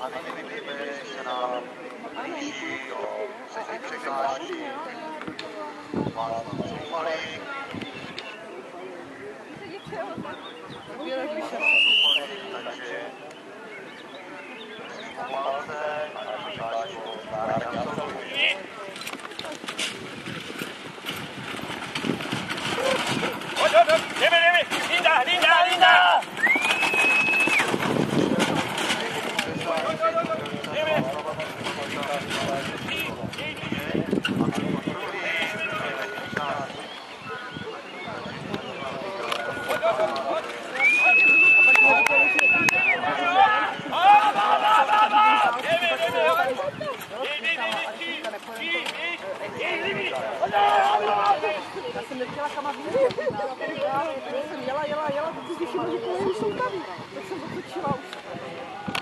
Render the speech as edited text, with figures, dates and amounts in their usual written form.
A nyní vidíme, že se nám blíží do třetí překážky. Václav Soumalík. Takže pomalce a překážku Várek Jancovi. Jdeme, Linda! Já jsem nechtěla kam vyjít, já jsem jela, protože jsem všimla, že koleje jsou tam, tak jsem otočila už.